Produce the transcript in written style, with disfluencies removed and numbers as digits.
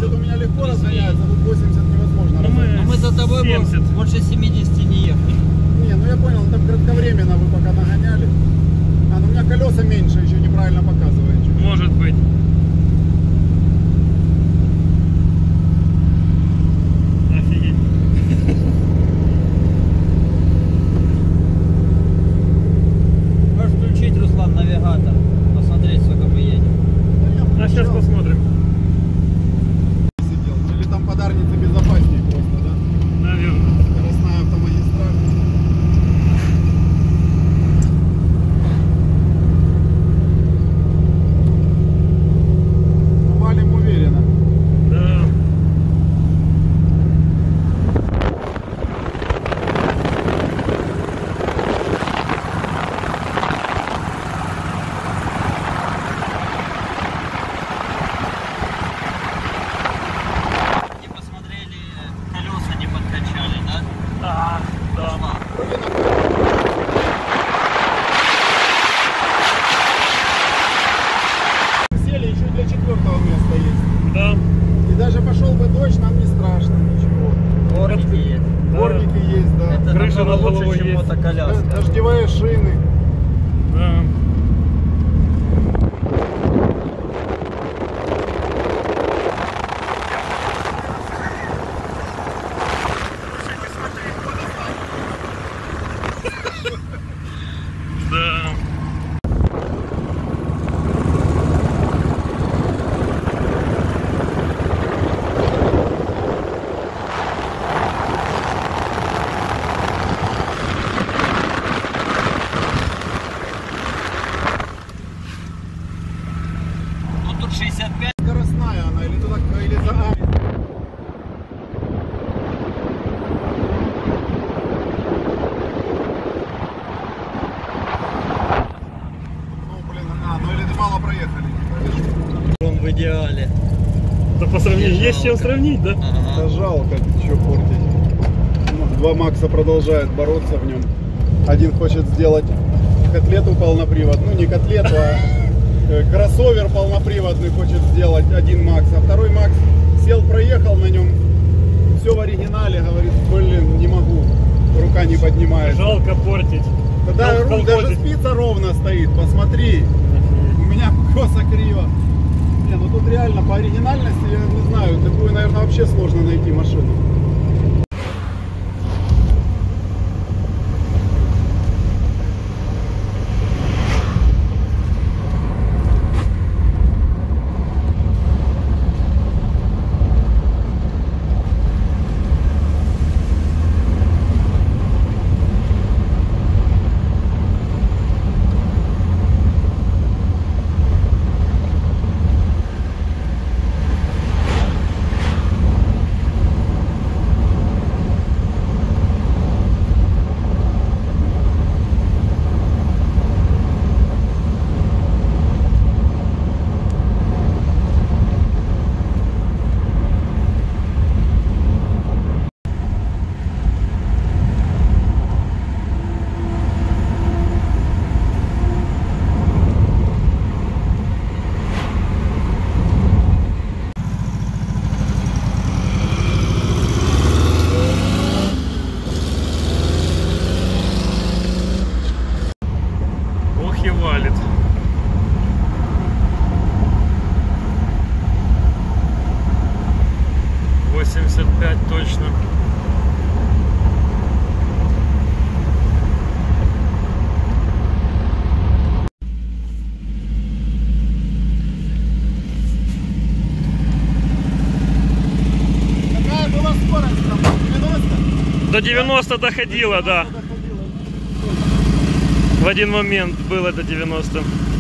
70 у меня легко разгоняется, тут 80 невозможно. Но мы за тобой 70. больше 70 не ехали. Не, ну я понял, там кратковременно вы пока нагоняли. А, ну у меня колеса меньше, еще неправильно показывает. Может быть. Офигеть. Можешь включить, Руслан, навигатор. Посмотреть, сколько мы едем. А сейчас посмотрим. Сидел. Или там подарницы безопаснее просто, да? Наверное. Скоростная автомагистраль. Валим уверенно. Да. Не посмотрели, колеса не подкачали, да? Да. Руслан. Сели еще для 4-го места есть. Да. И даже пошел бы дождь, нам не страшно ничего. Дворники есть. Дворники есть, да. Это Крыша намного над лучше, головой чем есть. мотоколяска. Дождевые шины. Да. Да. Ну тут 65. Скоростная она или туда, или за А. Ну блин, ну или мало проехали. Он в идеале. Да по сравнению, есть чем Жалко. сравнить, да? Ага. Это жалко, что портить. Два Макса продолжают бороться в нем. Один хочет сделать котлету полнопривод, ну не котлету, а кроссовер полноприводный хочет сделать один Макс, а второй Макс сел, проехал на нем, все в оригинале, говорит, блин, не могу, рука не поднимается. Жалко портить. Тогда Колхозить. даже спица ровно стоит, посмотри, у меня косо криво. Не, ну тут реально по оригинальности, я не знаю, такую, наверное, вообще сложно найти машину. Ох и валит. Точно. Какая была скорость там? 90? До 90 доходило, да. Доходила. В один момент было до 90.